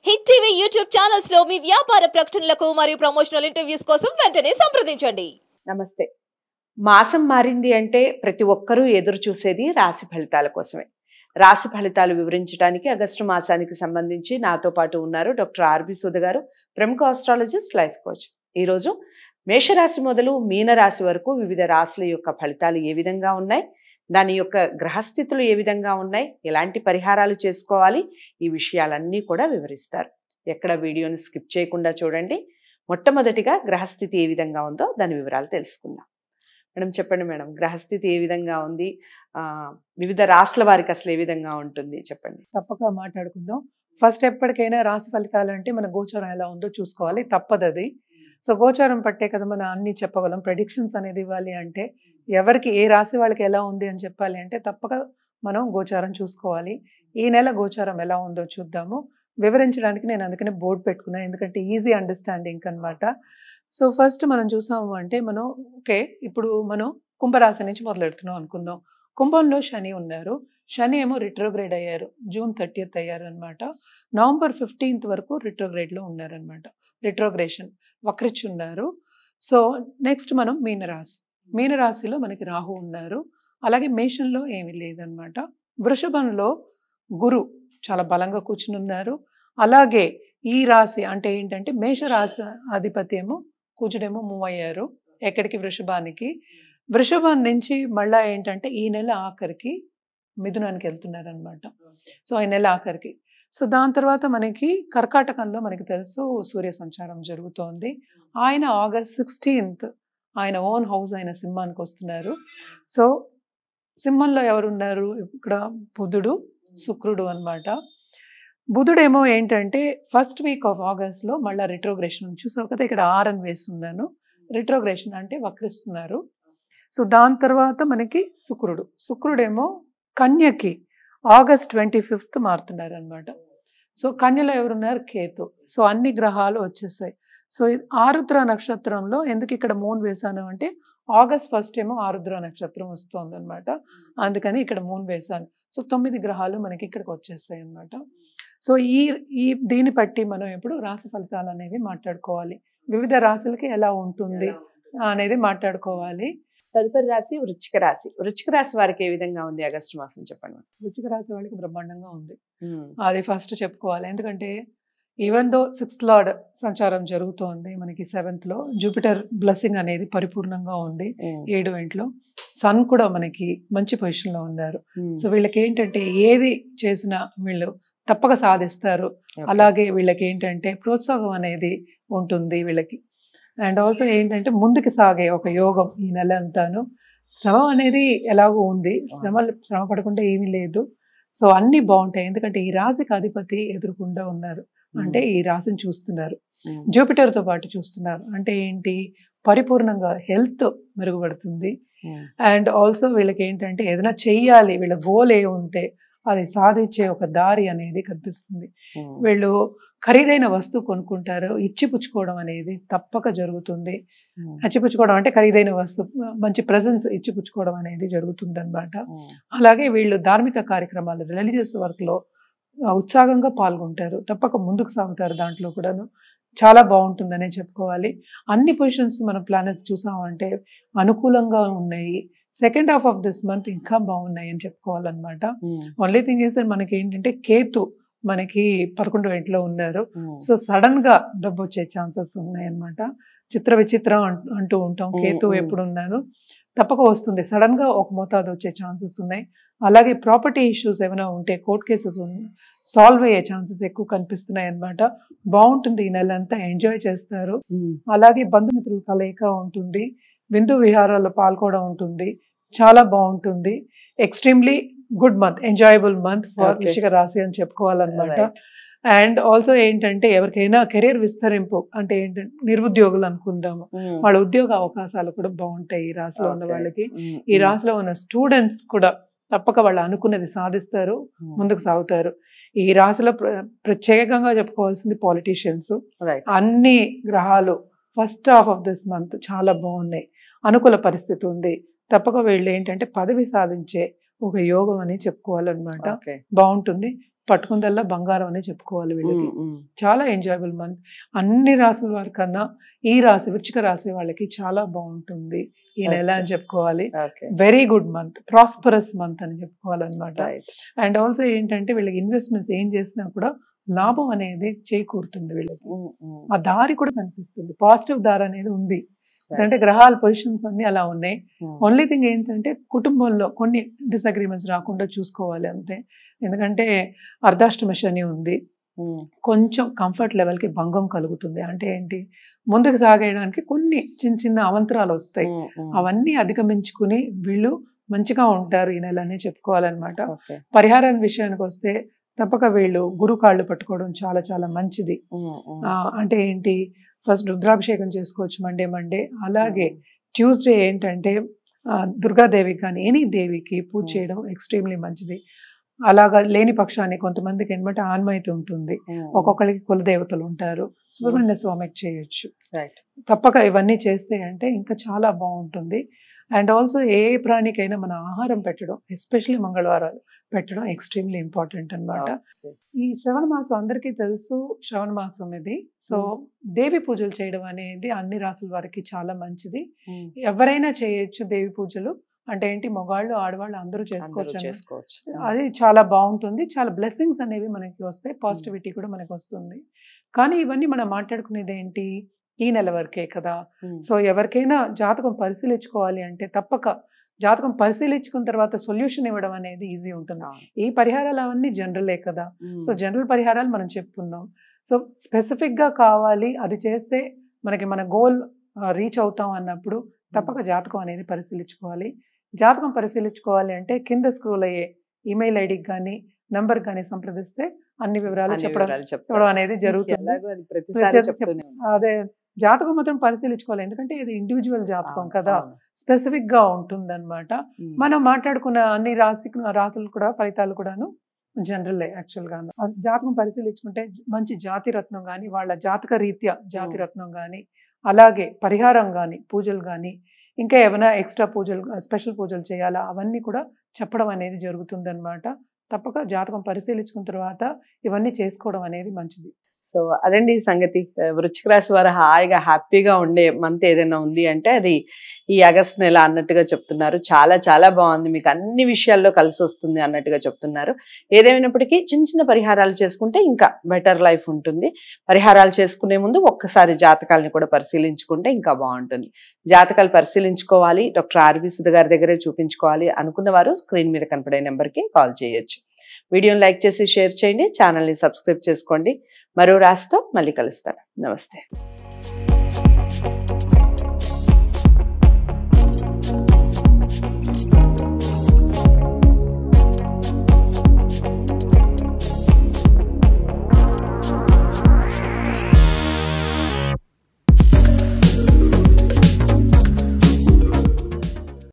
Hit TV YouTube channels లో మీ వ్యాపార ప్రకటనలకు మరియు ప్రమోషనల్ ఇంటర్వ్యూస్ కోసం వెంటనే సంప్రదించండి. నమస్తే. మాసం మారింది అంటే ప్రతి ఒక్కరూ ఎదురు చూసేది రాశి ఫలితాల కోసమే. రాశి ఫలితాలు వివరించడానికి ఆగస్టు మాసానికి సంబంధించి నాతో పాటు ఉన్నారు డాక్టర్ ఆర్బి సుధ గారు, ప్రముఖ ఆస్ట్రాలజిస్ట్, లైఫ్ కోచ్. ఈరోజు మేషరాశి మొదలు మీనరాశి వరకు వివిధ రాశుల యొక్క ఫలితాలు ఏ విధంగా ఉన్నాయి, దాని యొక్క గ్రహస్థితులు ఏ విధంగా ఉన్నాయి, ఎలాంటి పరిహారాలు చేసుకోవాలి, ఈ విషయాలన్నీ కూడా వివరిస్తారు. ఎక్కడ వీడియోని స్కిప్ చేయకుండా చూడండి. మొట్టమొదటిగా గ్రహస్థితి ఏ విధంగా ఉందో దాని వివరాలు తెలుసుకుందాం. మేడం చెప్పండి మేడం, గ్రహస్థితి ఏ విధంగా ఉంది, వివిధ రాశుల వారికి అసలు ఏ విధంగా ఉంటుంది చెప్పండి. తప్పక మాట్లాడుకుందాం. ఫస్ట్ ఎప్పటికైనా రాశి ఫలితాలు అంటే మన గోచారం ఎలా ఉందో చూసుకోవాలి, తప్పదు అది. సో గోచారం పట్టే కదా మనం అన్ని చెప్పగలం. ప్రెడిక్షన్స్ అనేది ఇవ్వాలి అంటే, ఎవరికి ఏ రాశి వాళ్ళకి ఎలా ఉంది అని చెప్పాలి అంటే తప్పక మనం గోచారం చూసుకోవాలి. ఈ నెల గోచారం ఎలా ఉందో చూద్దాము. వివరించడానికి నేను అందుకనే బోర్డు పెట్టుకున్నాను, ఎందుకంటే ఈజీ అండర్స్టాండింగ్ అనమాట. సో ఫస్ట్ మనం చూసాము అంటే మనం ఇప్పుడు మనం కుంభరాశి నుంచి మొదలెడుతున్నాం అనుకుందాం. కుంభంలో శని ఉన్నారు. శని ఏమో రిట్రోగ్రేడ్ అయ్యారు, June 30th అయ్యారు అనమాట. November 15th వరకు రిట్రోగ్రేడ్లో ఉన్నారనమాట. రిట్రోగ్రేషన్ వక్రించి ఉన్నారు. సో నెక్స్ట్ మనం మీనరాశి. మీనరాశిలో మనకి రాహు ఉన్నారు. అలాగే మేషంలో ఏమీ లేదనమాట. వృషభంలో గురు చాలా బలంగా కూర్చుని ఉన్నారు. అలాగే ఈ రాశి అంటే ఏంటంటే మేషరాశి అధిపతి ఏమో కూర్చుడేమో మూవ్ అయ్యారు ఎక్కడికి, వృషభానికి. వృషభం నుంచి మళ్ళా ఏంటంటే ఈ నెల ఆఖరికి మిథునానికి వెళ్తున్నారు అనమాట. సో ఈ నెల ఆఖరికి. సో దాని తర్వాత మనకి కర్కాటకంలో మనకి తెలుసు సూర్య సంచారం జరుగుతోంది. ఆయన August 16th ఆయన ఓన్ హౌస్ అయిన సింహానికి వస్తున్నారు. సో సింహంలో ఎవరున్నారు ఇక్కడ? బుధుడు, శుక్రుడు అనమాట. బుధుడేమో ఏంటంటే ఫస్ట్ వీక్ ఆఫ్ ఆగస్ట్లో మళ్ళీ రిట్రోగ్రేషన్ చూసావు కదా, ఇక్కడ R అని వేస్తున్నాను. రిట్రోగ్రేషన్ అంటే వక్రిస్తున్నారు. సో దాని తర్వాత మనకి శుక్రుడేమో కన్యకి August 25th మారుతున్నారు అనమాట. సో కన్యలో ఎవరున్నారు? కేతు. సో అన్ని గ్రహాలు వచ్చేసాయి. సో ఆరుద్ర నక్షత్రంలో ఎందుకు ఇక్కడ మూన్ వేశాను అంటే August 1st ఏమో ఆరుద్ర నక్షత్రం వస్తుంది అనమాట, అందుకని ఇక్కడ మూన్ వేశాను. సో 9 గ్రహాలు మనకి ఇక్కడికి వచ్చేస్తాయి అనమాట. సో ఈ దీన్ని బట్టి మనం ఇప్పుడు రాశి ఫలితాలు అనేవి మాట్లాడుకోవాలి. వివిధ రాశులకి ఎలా ఉంటుంది అనేది మాట్లాడుకోవాలి. తదుపరి రాశి వృశ్చిక రాశి. వృశ్చిక రాశి వారికి ఏ విధంగా ఉంది ఆగస్టు మాసం చెప్పండి. వృశ్చిక రాశి వాళ్ళకి బ్రహ్మాండంగా ఉంది, అది ఫస్ట్ చెప్పుకోవాలి. ఎందుకంటే ఈవెన్ దో 6th లార్డ్ సంచారం జరుగుతోంది మనకి 7th లో. జూపిటర్ బ్లెస్సింగ్ అనేది పరిపూర్ణంగా ఉంది 7వ ఇంట్లో. సన్ కూడా మనకి మంచి పొజిషన్ లో ఉన్నారు. సో వీళ్ళకి ఏంటంటే ఏది చేసినా వీళ్ళు తప్పక సాధిస్తారు. అలాగే వీళ్ళకి ఏంటంటే ప్రోత్సాహం అనేది ఉంటుంది వీళ్ళకి. అండ్ ఆల్సో ఏంటంటే ముందుకు సాగే ఒక యోగం ఈ నెల అంతాను. శ్రమ అనేది ఎలాగో ఉంది, శ్రమ పడకుండా ఏమీ లేదు. సో అన్నీ బాగుంటాయి, ఎందుకంటే ఈ రాశికి అధిపతి ఎదురుకుండా ఉన్నారు. అంటే ఈ రాశిని చూస్తున్నారు, జూపిటర్తో పాటు చూస్తున్నారు. అంటే ఏంటి, పరిపూర్ణంగా హెల్త్ మెరుగుపడుతుంది. అండ్ ఆల్సో వీళ్ళకి ఏంటంటే ఏదైనా చెయ్యాలి, వీళ్ళ గోల్ ఏ ఉంటే అది సాధించే ఒక దారి అనేది కనిపిస్తుంది. వీళ్ళు ఖరీదైన వస్తువు కొనుక్కుంటారు, ఇచ్చిపుచ్చుకోవడం అనేది తప్పక జరుగుతుంది. ఇచ్చిపుచ్చుకోవడం అంటే ఖరీదైన వస్తువు, మంచి ప్రెజెన్స్ ఇచ్చిపుచ్చుకోవడం అనేది జరుగుతుంది అనమాట. అలాగే వీళ్ళు ధార్మిక కార్యక్రమాలు, రిలీజియస్ వర్క్లో ఉత్సాహంగా పాల్గొంటారు, తప్పక ముందుకు సాగుతారు. దాంట్లో కూడాను చాలా బాగుంటుందనే చెప్పుకోవాలి. అన్ని పొజిషన్స్ మన ప్లానెట్స్ చూసామంటే అనుకూలంగా ఉన్నాయి. Second half of this month ఇంకా బాగున్నాయి అని చెప్పుకోవాలన్నమాట. ఓన్లీ థింగ్ ఈజ్ మనకి ఏంటంటే కేతు మనకి 11వ ఇంట్లో ఉన్నారు. సో సడన్ గా డబ్బు వచ్చే ఛాన్సెస్ ఉన్నాయి అన్నమాట. చిత్ర విచిత్రం అంటూ ఉంటాం. కేతు ఎప్పుడు ఉన్నాను తప్పక వస్తుంది, సడన్ గా ఒక మోతాదు వచ్చే ఛాన్సెస్ ఉన్నాయి. అలాగే ప్రాపర్టీ ఇష్యూస్ ఏమైనా ఉంటే కోర్ట్ కేసెస్ సాల్వ్ అయ్యే ఛాన్సెస్ ఎక్కువ కనిపిస్తున్నాయి అన్నమాట. బాగుంటుంది, ఈ నెల అంతా ఎంజాయ్ చేస్తారు. అలాగే బంధుమిత్రుల కలయిక ఉంటుంది, విందు విహారాల్లో పాల్గొనడం ఉంటుంది, చాలా బాగుంటుంది. Extremely good month, enjoyable month for వృశ్చిక రాశి అని చెప్పుకోవాలన్నమాట. అండ్ ఆల్సో ఏంటంటే ఎవరికైనా కెరీర్ విస్తరింపు అంటే ఏంటంటే నిరుద్యోగులు అనుకుందాము, వాళ్ళ ఉద్యోగ అవకాశాలు కూడా బాగుంటాయి ఈ రాశిలో ఉన్న వాళ్ళకి. ఈ రాశిలో ఉన్న స్టూడెంట్స్ కూడా తప్పక వాళ్ళు అనుకున్నది సాధిస్తారు, ముందుకు సాగుతారు. ఈ రాశిలో ప్రత్యేకంగా చెప్పుకోవాల్సింది పాలిటీషియన్స్. అన్ని గ్రహాలు first half of this month చాలా బాగున్నాయి, అనుకూల పరిస్థితి ఉంది. తప్పక వీళ్ళు ఏంటంటే పదవి సాధించే ఒక యోగం అని చెప్పుకోవాలన్నమాట. బాగుంటుంది. పట్టుకుందల్లా బంగారం అనే చెప్పుకోవాలి వీళ్ళకి. చాలా ఎంజాయబుల్ మంత్. అన్ని రాసుల వారి కన్నా ఈ రాశి వృశ్చిక రాశి వాళ్ళకి చాలా బాగుంటుంది ఈ నెల అని చెప్పుకోవాలి. Very good month, prosperous month అని చెప్పుకోవాలన్నమాట. అండ్ ఆల్సో ఏంటంటే వీళ్ళకి ఇన్వెస్ట్మెంట్స్ ఏం చేసినా కూడా లాభం అనేది చేకూరుతుంది వీళ్ళకి. ఆ దారి కూడా కనిపిస్తుంది, పాజిటివ్ దారి అనేది ఉంది. అంటే గ్రహాల పొజిషన్స్ అన్ని అలా ఉన్నాయి. ఓన్లీ థింగ్ ఏంటంటే కుటుంబంలో కొన్ని డిసగ్రిమెంట్స్ రాకుండా చూసుకోవాలి అంతే. ఎందుకంటే అర్ధాష్టమ శని ఉంది, కొంచెం కంఫర్ట్ లెవెల్కి భంగం కలుగుతుంది. అంటే ఏంటి, ముందుకు సాగేయడానికి కొన్ని చిన్న చిన్న అవంతరాలు వస్తాయి, అవన్నీ అధిగమించుకుని వీళ్ళు మంచిగా ఉంటారు ఈ నెల అని చెప్పుకోవాలన్నమాట. పరిహారం విషయానికి వస్తే తప్పక వీళ్ళు గురు కాళ్ళు పట్టుకోవడం చాలా చాలా మంచిది. అంటే ఏంటి, ఫస్ట్ రుద్రాభిషేకం చేసుకోవచ్చు మండే. అలాగే ట్యూస్డే ఏంటంటే దుర్గాదేవికి కానీ ఎనీ దేవికి పూజ చేయడం ఎక్స్ట్రీమ్లీ మంచిది. అలాగా లేని పక్షాన్ని కొంతమందికి ఏంటంటే ఆన్మైతే ఉంటుంది, ఒక్కొక్కరికి కులదేవతలు ఉంటారు, సుబ్రహ్మణ్య స్వామికి చేయొచ్చు. తప్పక ఇవన్నీ చేస్తే అంటే ఇంకా చాలా బాగుంటుంది. అండ్ ఆల్సో ఏ ప్రాణికైనా మన ఆహారం పెట్టడం, ఎస్పెషల్లీ మంగళవారాలు పెట్టడం ఎక్స్ట్రీమ్లీ ఇంపార్టెంట్ అన్నమాట. ఈ శ్రవణ మాసం అందరికీ తెలుసు, శ్రవణ మాసం ఇది. సో దేవి పూజలు చేయడం అనేది అన్ని రాసుల వారికి చాలా మంచిది. ఎవరైనా చేయొచ్చు దేవి పూజలు. అంటే ఏంటి, మగవాళ్ళు ఆడవాళ్ళు అందరూ చేసుకోవచ్చు. అది చాలా బాగుంటుంది. చాలా బ్లెస్సింగ్స్ అనేవి మనకి వస్తాయి, పాజిటివిటీ కూడా మనకి వస్తుంది. కానీ ఇవన్నీ మనం మాట్లాడుకునేది ఏంటి, ఈ నెల వరకే కదా. సో ఎవరికైనా జాతకం పరిశీలించుకోవాలి అంటే తప్పక జాతకం పరిశీలించుకున్న తర్వాత సొల్యూషన్ ఇవ్వడం అనేది ఈజీ ఉంటుంది. ఈ పరిహారాలు అవన్నీ జనరలే కదా. సో జనరల్ పరిహారాలు మనం చెప్పుకున్నాం. సో స్పెసిఫిక్గా కావాలి, అది చేస్తే మనకి మన గోల్ రీచ్ అవుతాం అన్నప్పుడు తప్పక జాతకం అనేది పరిశీలించుకోవాలి. జాతకం పరిశీలించుకోవాలి అంటే కింద స్క్రోల్ అయ్యే ఈమెయిల్ ఐడికి కానీ నంబర్ కానీ సంప్రదిస్తే అన్ని వివరాలు చెప్పడం అనేది జరుగుతుంది. అదే జాతకం మాత్రం పరిశీలించుకోవాలి, ఎందుకంటే ఇది ఇండివిజువల్ జాతకం కదా, స్పెసిఫిక్ గా ఉంటుంది అనమాట. మనం మాట్లాడుకున్న అన్ని రాసులు కూడా ఫలితాలు కూడాను జనరల్ యాక్చువల్ గా. జాతకం పరిశీలించుకుంటే మంచి జాతిరత్నం కానీ, వాళ్ళ జాతక రీత్యా జాతిరత్నం కానీ, అలాగే పరిహారం కానీ, పూజలు కానీ, ఇంకా ఏమైనా ఎక్స్ట్రా పూజలు, స్పెషల్ పూజలు చేయాలా, అవన్నీ కూడా చెప్పడం అనేది జరుగుతుంది అనమాట. తప్పక జాతకం పరిశీలించుకున్న తర్వాత ఇవన్నీ చేసుకోవడం అనేది మంచిది. సో అదండి సంగతి. వృశ్చిక రాశి వారు హాయిగా హ్యాపీగా ఉండే మంత్ ఏదైనా ఉంది అంటే అది ఈ ఆగస్ట్ నెల అన్నట్టుగా చెప్తున్నారు. చాలా చాలా బాగుంది, మీకు అన్ని విషయాల్లో కలిసి వస్తుంది అన్నట్టుగా చెప్తున్నారు. ఏదేమైనప్పటికీ చిన్న చిన్న పరిహారాలు చేసుకుంటే ఇంకా బెటర్ లైఫ్ ఉంటుంది. పరిహారాలు చేసుకునే ముందు ఒక్కసారి జాతకాలని కూడా పరిశీలించుకుంటే ఇంకా బాగుంటుంది. జాతకాలు పరిశీలించుకోవాలి, డాక్టర్ ఆర్బి సుధ గారి దగ్గరే చూపించుకోవాలి అనుకున్న వారు స్క్రీన్ మీద కనపడే నెంబర్కి కాల్ చేయొచ్చు. వీడియోని లైక్ చేసి షేర్ చేయండి, ఛానల్ని సబ్స్క్రైబ్ చేసుకోండి. మరో రాశితో మళ్ళీ కలుస్తాను. నమస్తే.